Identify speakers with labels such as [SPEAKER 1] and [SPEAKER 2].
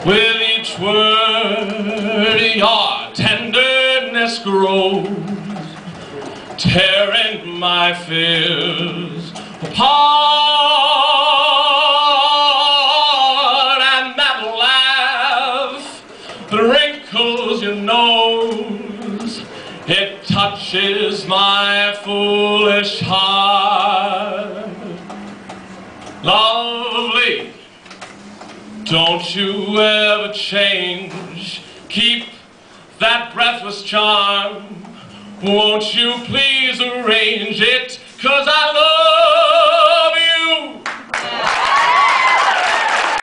[SPEAKER 1] With each word your tenderness grows, tearing my fears apart. And that laugh that wrinkles your nose, it touches my foolish heart. Lovely, don't you ever change. Keep that breathless charm. Won't you please arrange it? 'Cause I love